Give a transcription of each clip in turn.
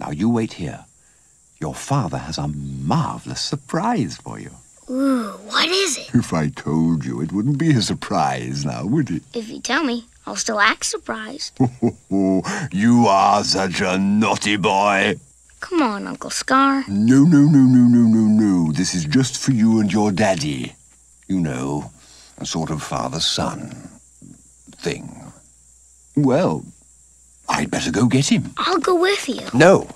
Now, you wait here. Your father has a marvelous surprise for you. Ooh, what is it? If I told you, it wouldn't be a surprise now, would it? If you tell me, I'll still act surprised. You are such a naughty boy. Come on, Uncle Scar. No. This is just for you and your daddy. You know, a sort of father-son thing. Well, I'd better go get him. I'll go with you. No.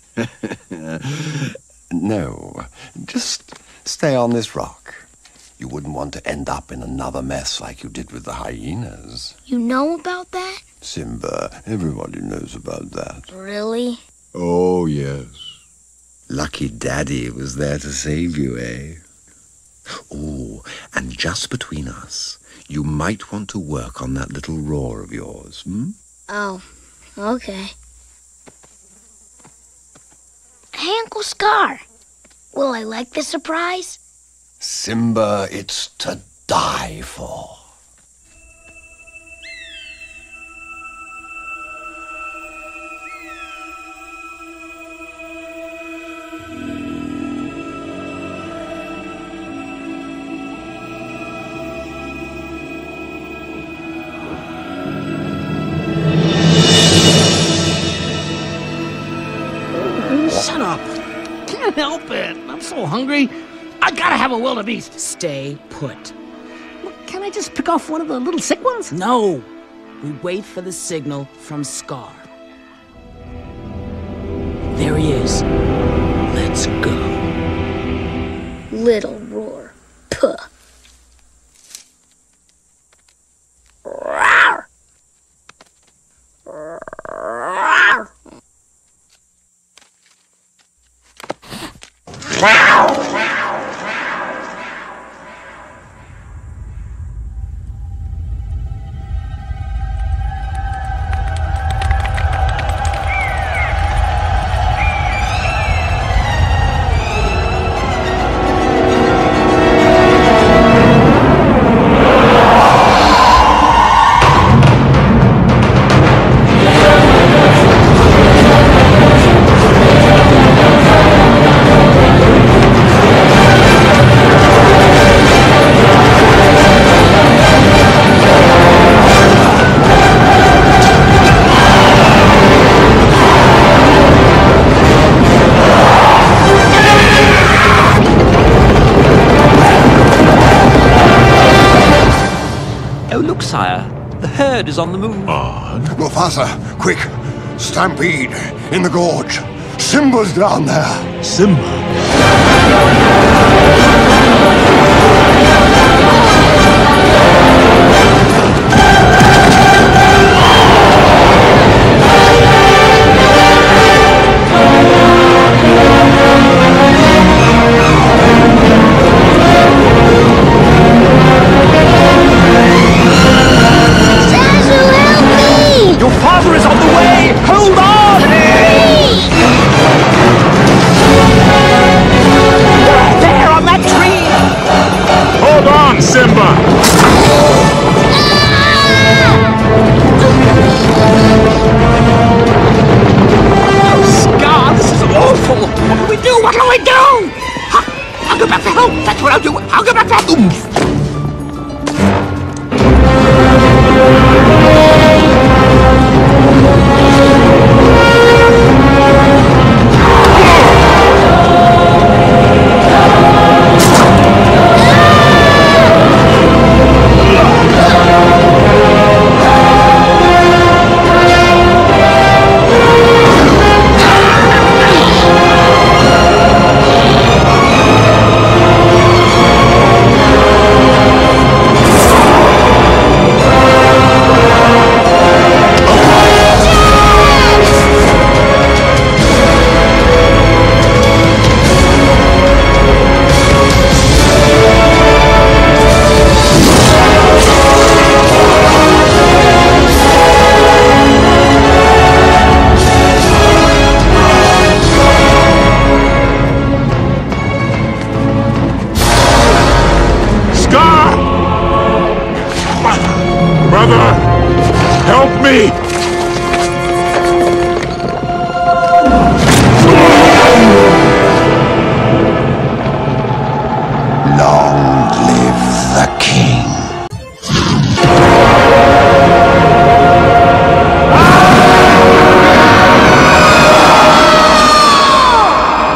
No. Just stay on this rock. You wouldn't want to end up in another mess like you did with the hyenas. You know about that? Simba, everybody knows about that. Really? Oh, yes. Lucky Daddy was there to save you, eh? Oh, and just between us, you might want to work on that little roar of yours, hmm? Oh, okay. Hey, Uncle Scar, will I like this surprise? Simba, it's to die for. Shut up. Can't help it. I'm so hungry. I gotta have a wildebeest. Stay put. Well, can't I just pick off one of the little sick ones? No. We wait for the signal from Scar. There he is. Let's go. Little roar. Puh. Rawr. Rawr. Oh, look, sire. The herd is on the move. Mufasa, quick! Stampede in the gorge. Simba's down there. Simba? Your father is on the way! Hold on! There, on that tree! Hold on, Simba! Oh, Scar, this is awful. What do we do? What do we do? I'll go back for help. That's what I'll do. I'll go back for help. Brother, help me!